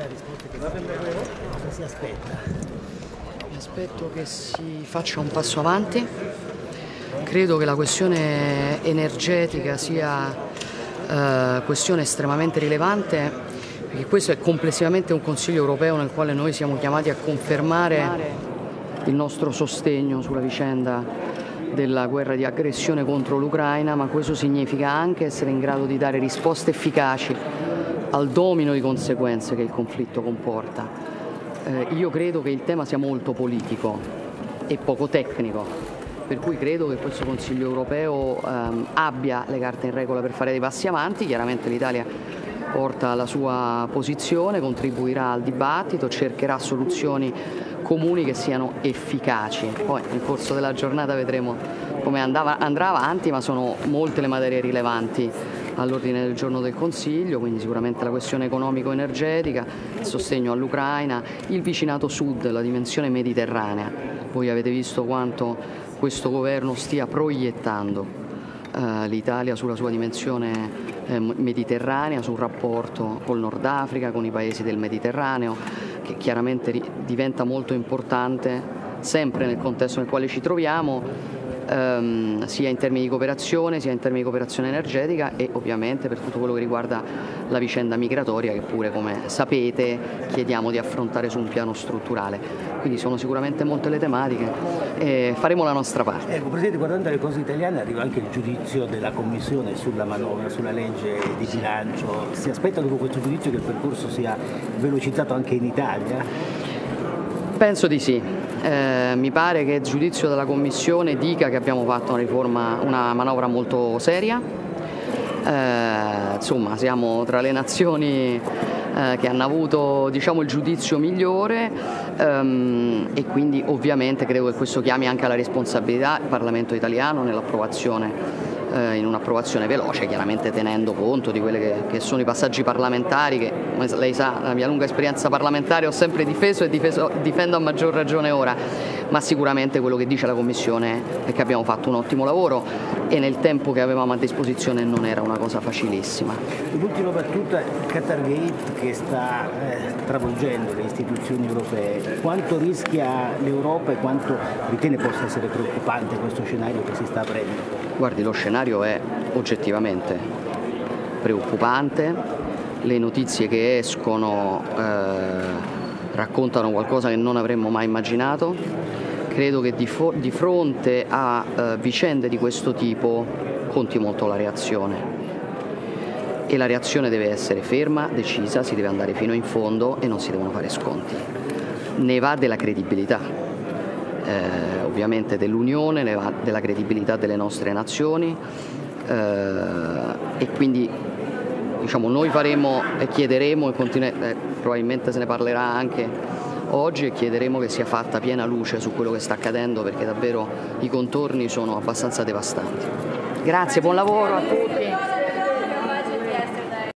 Cosa si aspetta? Mi aspetto che si faccia un passo avanti. Credo che la questione energetica sia questione estremamente rilevante, perché questo è complessivamente un Consiglio europeo nel quale noi siamo chiamati a confermare il nostro sostegno sulla vicenda della guerra di aggressione contro l'Ucraina, ma questo significa anche essere in grado di dare risposte efficaci al domino di conseguenze che il conflitto comporta. Io credo che il tema sia molto politico e poco tecnico, per cui credo che questo Consiglio europeo abbia le carte in regola per fare dei passi avanti. Chiaramente l'Italia porta la sua posizione, contribuirà al dibattito, cercherà soluzioni comuni che siano efficaci. Poi nel corso della giornata vedremo come andrà avanti, ma sono molte le materie rilevanti all'ordine del giorno del Consiglio, quindi sicuramente la questione economico-energetica, il sostegno all'Ucraina, il vicinato sud, la dimensione mediterranea. Voi avete visto quanto questo governo stia proiettando l'Italia sulla sua dimensione mediterranea, sul rapporto col Nord Africa, con i paesi del Mediterraneo, che chiaramente diventa molto importante sempre nel contesto nel quale ci troviamo, sia in termini di cooperazione, sia in termini di cooperazione energetica e ovviamente per tutto quello che riguarda la vicenda migratoria, che pure, come sapete, chiediamo di affrontare su un piano strutturale. Quindi sono sicuramente molte le tematiche e faremo la nostra parte. Ecco, Presidente, guardando le cose italiane arriva anche il giudizio della Commissione sulla manovra, sulla legge di bilancio. Si aspetta dopo questo giudizio che il percorso sia velocizzato anche in Italia? Penso di sì. Mi pare che il giudizio della Commissione dica che abbiamo fatto una manovra molto seria. Insomma, siamo tra le nazioni che hanno avuto, diciamo, il giudizio migliore e quindi ovviamente credo che questo chiami anche alla responsabilità del Parlamento italiano nell'approvazione, in un'approvazione veloce, chiaramente tenendo conto di quelli che sono i passaggi parlamentari che, come lei sa, la mia lunga esperienza parlamentare ho sempre difeso e difendo a maggior ragione ora, ma sicuramente quello che dice la Commissione è che abbiamo fatto un ottimo lavoro e nel tempo che avevamo a disposizione non era una cosa facilissima. L'ultima battuta, il Qatargate che sta travolgendo le istituzioni europee, quanto rischia l'Europa e quanto ritiene possa essere preoccupante questo scenario che si sta aprendo? Guardi, lo scenario è oggettivamente preoccupante, le notizie che escono raccontano qualcosa che non avremmo mai immaginato. Credo che di fronte a vicende di questo tipo conti molto la reazione e la reazione deve essere ferma, decisa, si deve andare fino in fondo e non si devono fare sconti. Ne va della credibilità. Ovviamente dell'Unione, ne va della credibilità delle nostre nazioni e quindi, diciamo, noi faremo e chiederemo e probabilmente se ne parlerà anche oggi, e chiederemo che sia fatta piena luce su quello che sta accadendo, perché davvero i contorni sono abbastanza devastanti. Grazie, buon lavoro a tutti.